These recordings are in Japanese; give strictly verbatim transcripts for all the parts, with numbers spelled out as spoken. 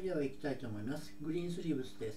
では行きたいと思います。グリーンスリーブスです。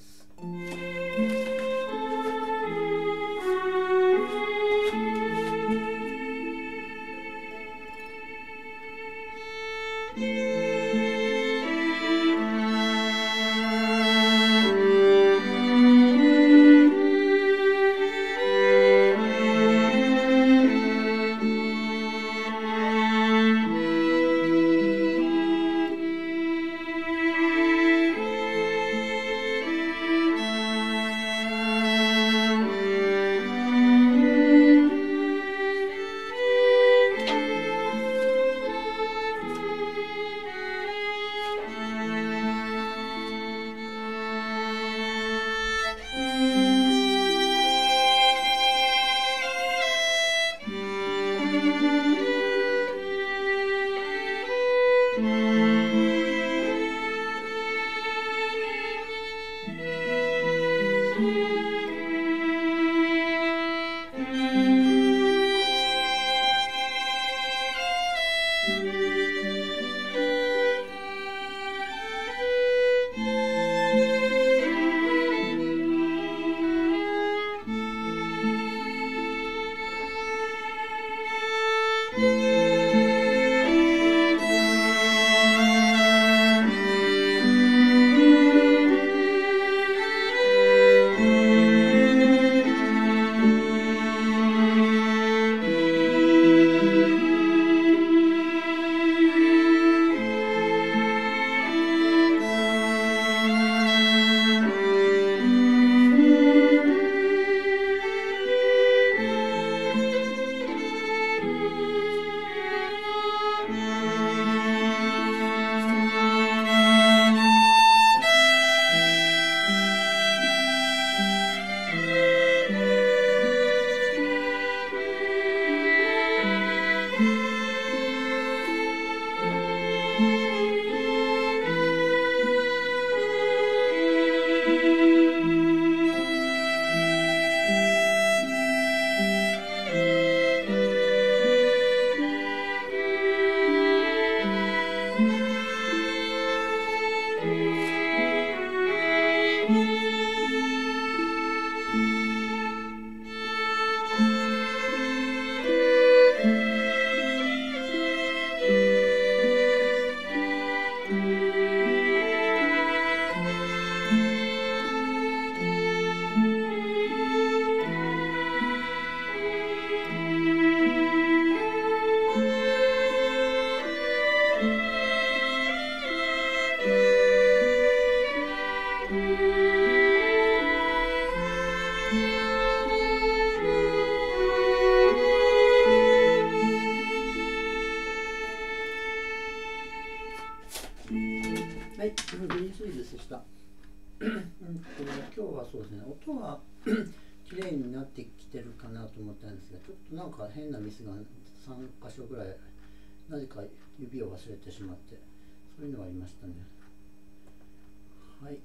はい、グリーンスリーブスでした。うんと今日はそうですね、音は綺麗になってきてるかなと思ったんですが、ちょっとなんか変なミスがさん箇所ぐらい、なぜか指を忘れてしまって、そういうのがありましたね。はい。